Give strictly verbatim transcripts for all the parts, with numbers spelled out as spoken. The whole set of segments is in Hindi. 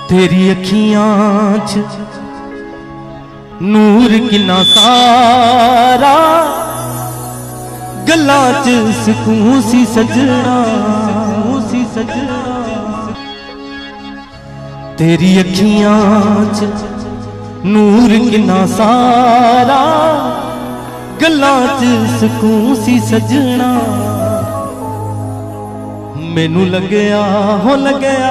तेरी अखियां च नूर किन्ना सारा, गल्लां च सुकून सी सजना, सी सजना। तेरी अखियां च नूर किन्ना सारा, गल्लां च सुकून सी सजना। मैनू लगया हो लगया,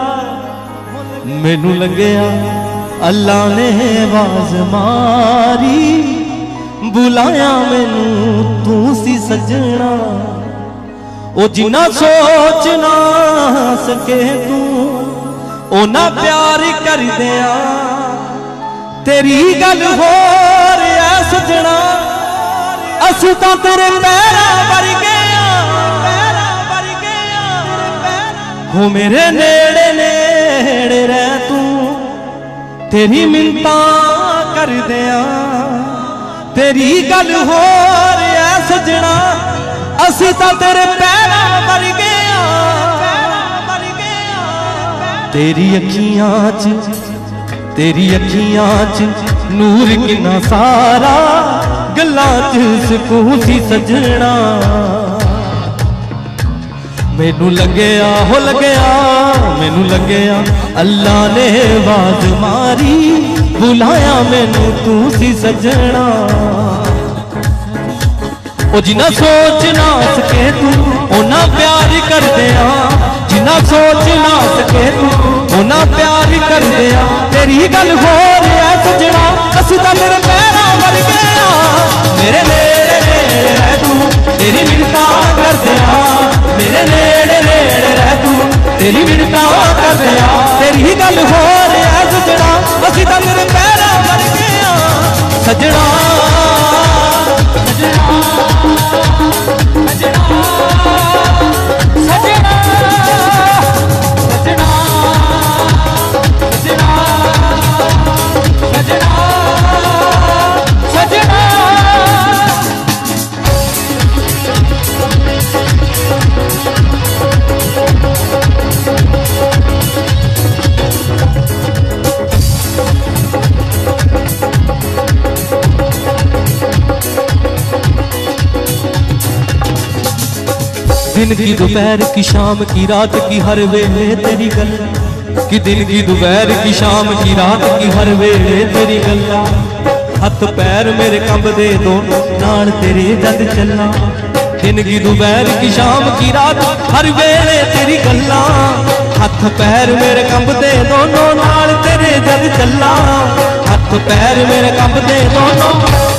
मैनू लगया अल्लाह ने आवाज मारी, बुलाया मैनू तू सी सजना। ओ जिन्ना सोच ना सके तू ओना प्यार कर दिया, तेरी गल हो रहा सजना। असी तो तेरे पैरां वर्गे हो, मेरे नेड़े नेड़े रह तू, तेरी मिन्नता कर दिया, तेरी गल हो रहा सजना। असी तो तेरे पैरां वर्गे, तेरी अखियां च तेरी अखियां च नूर किन्ना सारा, गल्लां च सुकून सी सजना। मैनू लगया हो लगया, मैनू लगया अल्लाह ने आवाज मारी, बुलाया मैनू तू सी सजना। ओ जिन्ना सोच ना सके तू ओना प्यार कर दिया, जिन्ना सोच ना सके तू ओना प्यार कर दिया। तेरी गल हो रहा सजना, असी तां तेरे पैरां वर्गे, मेरे नेड़े नेड़े रह तू, तेरी मिन्नता कर दिया, मेरे नेड़े नेड़े रह तू, तेरी मिन्नता कर दिया। तेरी गल हो रहा सजना, असी तां तेरे पैरां वर्गे सजना, सजना, सजना, सजना, सजना, सजना, सजना, सजना। दिन की दोपहर की शाम की रात की हर वेले तेरी गल्ला, कि दिन की दोपहर की शाम की रात की हर वेले तेरी गल्ला। हथ पैर मेरे कंबदे दोनों नाल तेरे जद चलना, दिन की दोपहर की शाम की रात हर वेले तेरी गल्ला। हथ पैर मेरे कंबदे दोनों नाल तेरे जद चलना, हथ पैर मेरे कंबदे दोनों।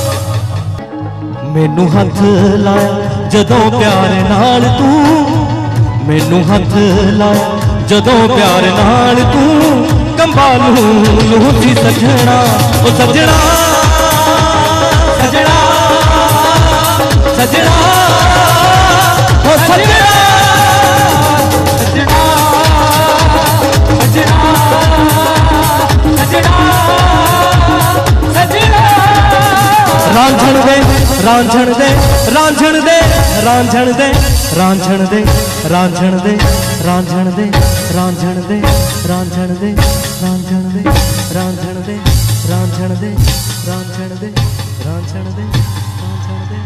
मैनू हथ लाया जदों प्यार नाल तू, मैनू हथ लाया जदों प्यार नाल तू, कंबालू लू सी सजना। ओ सजना, सजना, सजना, ओ सजना, सजना, सजना, सजना, सजना। रांझण दे रांझण दे रांझण दे रांझण दे रांझण दे रांझण दे रांझण दे रांझण दे रांझण दे रांझण दे रांझण दे रांझण दे रांझण दे रांझण दे रांझण दे।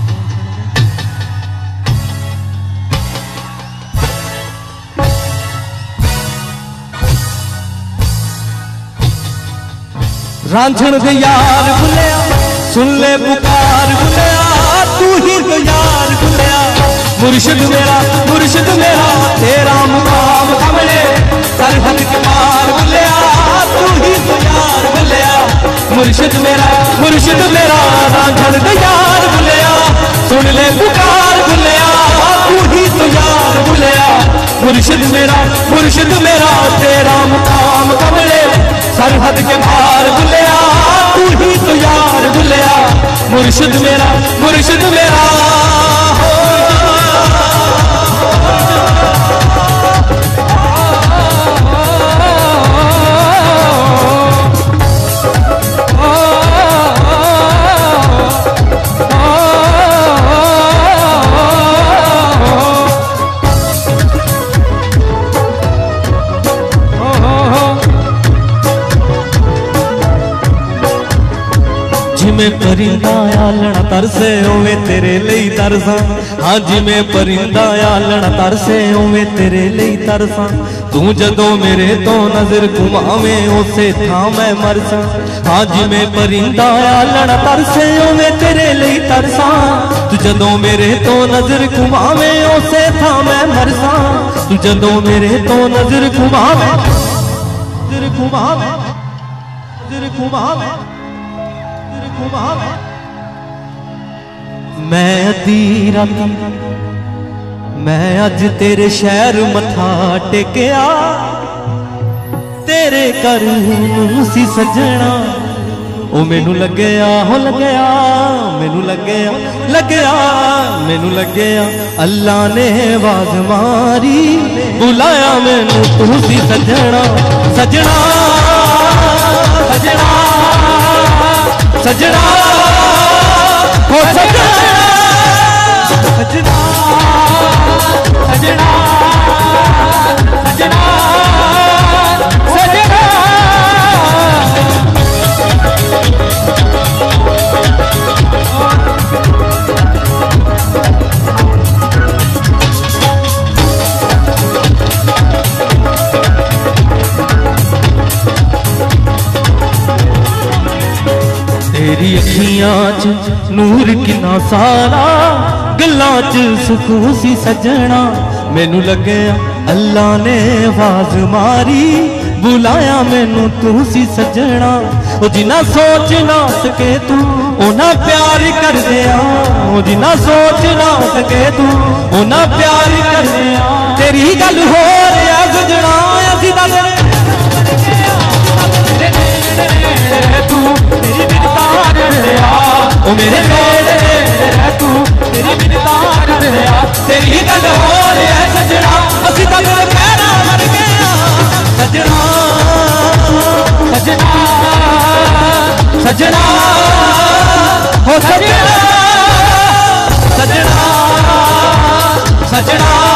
रांझण दे यार बुलिया, सुन ले पुकार बुलिया, तू ही तो यार बुलिया। मुर्शिद मेरा मुर्शिद मेरा तेरा मुकाम कमले, सरहद के पार बुलिया, तू ही तो यार बुलिया। मुर्शिद मेरा मुर्शिद मेरा रांझण दे यार बुलिया, सुन ले पुकार बुलिया, तू ही तो यार बुलिया। मुर्शिद मेरा मुर्शिद मेरा तेरा मुकाम कमले, सरहद के पार बुलिया, तू ही तो यार बुलिया। मुर्शिद मेरा मुर्शिद मेरा जिमें परिंदा आलना तरसे उवें तेरे लिए तरसां। हाँ जिमें परिंदा आलना तरसे उवें तेरे लिए तरसां। तू जदों मेरे तो नजर घुमावें उसे थां मैं मरसां। हाँ जिमें परिंदा आलना तरसे उवें तेरे लिए तरसां। तू जदों मेरे तो नजर घुमावें उसे थां मैं मरसां। तू जदों मेरे तो नजर घुमावें नजर घुमावें नजर घुमावें मैं अधी राती मैं अज तेरे शहर मथा टेकिया। तेरे घर सी सजना ओ मैनू लग्या हो लग्या मैनू लग्या लग्या मैनू लग्या अल्लाह ने आवाज मारी बुलाया मैनू तू सी सजना सजना सजना सजना हो सजना सजना सजना सजना सजना तेरी अखियां च नूर किन्ना सारा गल्लां च सुकून सी सजना। मैनू लग्या अल्लाह ने आवाज मारी बुलाया मैनू तू सी सजना। ओ जिन्ना सोच ना सके तू ओना प्यार कर दिया। ओ जिन्ना सोच ना सके तू ओना प्यार कर दिया। तेरी गल हो रहा सजना असी दस तू तेरी बिनता कर दिया। ओ मेरे मेरे तू तेरी बिनता कर दिया। तेरी गल हो रहा सजना असी तक पैरा मर गया सजना सजना सजना हो सजना सजना सजना